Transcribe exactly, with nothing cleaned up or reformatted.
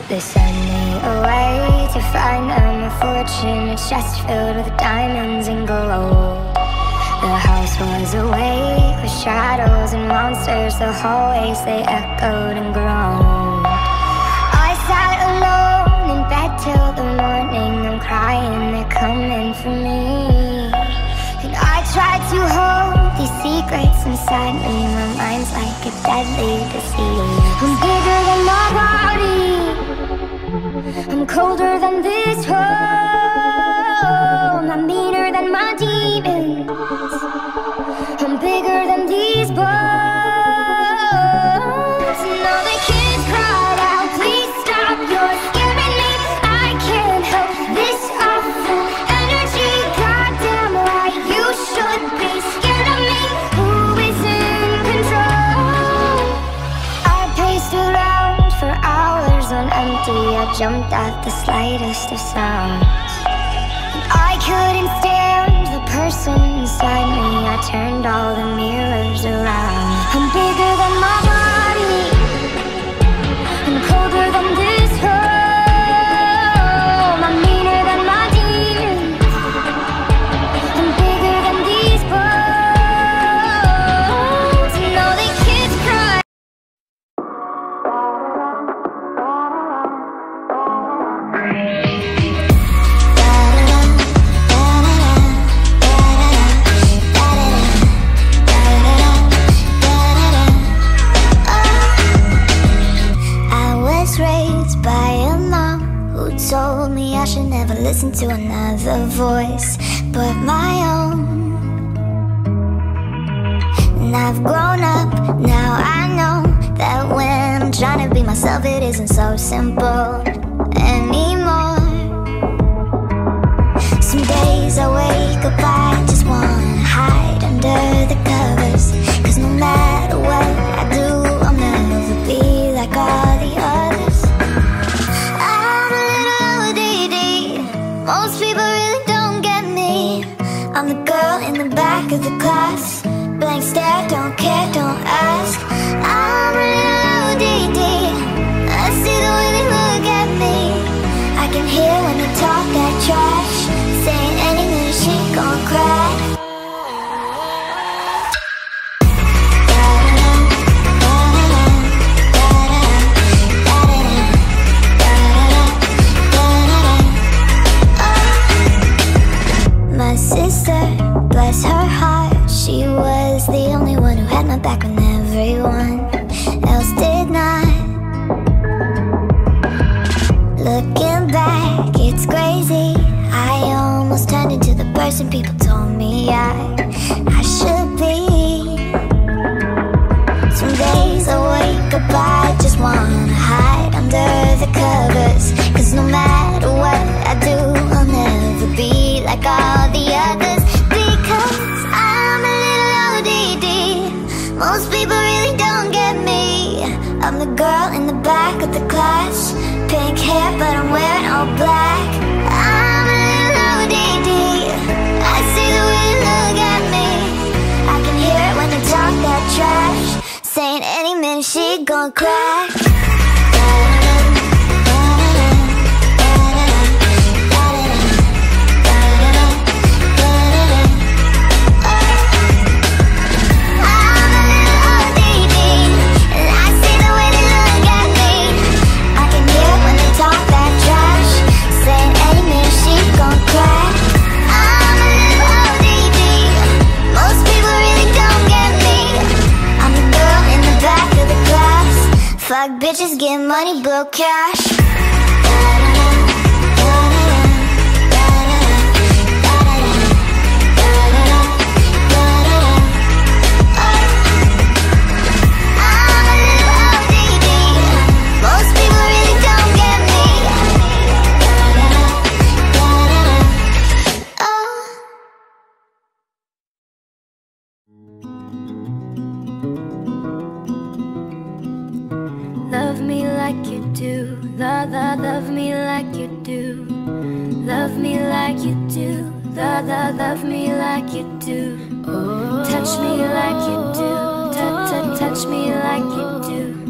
They sent me away to find them a fortune, a chest filled with diamonds and gold. The house was awake with shadows and monsters. The hallways, they echoed and groaned. I sat alone in bed till the morning. I'm crying, they're coming for me. And I tried to hold these secrets inside me. My mind's like a deadly disease. I'm bigger than my body, I'm colder than this home. I'm meaner than my demons, I'm bigger than these bones. And all the kids cried out, please stop, you're scaring me. I can't help this awful energy. Goddamn right, you should be scared of me. Who is in control? I paced around for hours on empty. I jumped at the slightest of sounds. I couldn't stand the person inside me. I turned all the mirrors around. I'm bigger than my body, I'm colder than this home. I'm meaner than my demons, I'm bigger than these bones. And all the kids cry. Told me I should never listen to another voice but my own. And I've grown up, now I know that when I'm trying to be myself, it isn't so simple anymore. Some days I wake up, I just wanna hide under the covers. Cause no matter what I do, I'll never be like all the others. Most people really don't get me. I'm the girl in the back of the class. Blank stare, don't care, don't ask. I'm a little O D D. I see the way they look at me. I can hear when they talk that trash, saying any minute she gon' crack. Sister, bless her heart, she was the only one who had my back when everyone else did not. Looking back, it's crazy. I almost turned into the person people told me I, I should be. Some days I wake up, I just wanna hide under the covers. Cause no matter what I do, I'll never be like all the others. Because I'm a little O D D. Most people really don't get me. I'm the girl in the back of the class. Pink hair, but I'm wearing all black. I'm a little O D D. I see the way they look at me. I can hear it when they talk that trash, saying any minute she gon' crack. Fuck bitches, get money, blow cash. Love me like you do, la la, love me like you do. Love me like you do, la la, love me like you do. Touch me like you do, touch touch touch me like you do.